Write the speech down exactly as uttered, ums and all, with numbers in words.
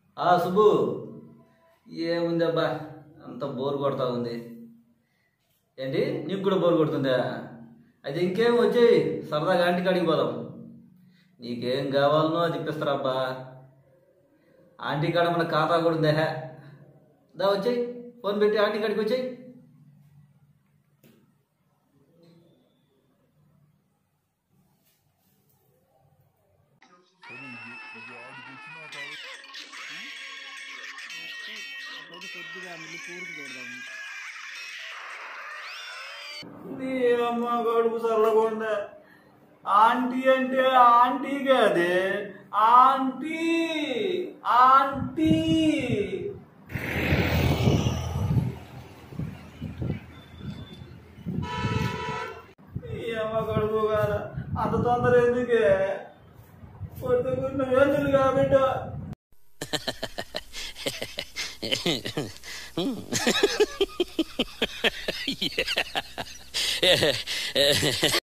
ఆ సుబ్బు, ఏముందబ్బా, అంత బోర్ కొడతా ఉంది. ఏంటి, నీకు కూడా బోర్ కొడుతుందా? అయితే ఇంకేం వచ్చేయి, సరదాగా ఆంటీ కాడికి పోదాం. నీకేం కావాలనో అది ఇప్పిస్తారబ్బా. ఆంటీ కాడ మన ఖాతా కూడా ఉందే. దా వచ్చేయి, ఫోన్ పెట్టి ఆంటీ కాడికి వచ్చేయి. నీ అమ్మ గడుపు చల్లకుండా ఆంటీ అంటే ఆంటీ కాదే, ఆంటీ ఆంటీ. ఈ అమ్మ గడుపు కాదా, అంత తొందర ఎందుకే? పొద్దుకున్న వేతులు కాబట్టి Yeah.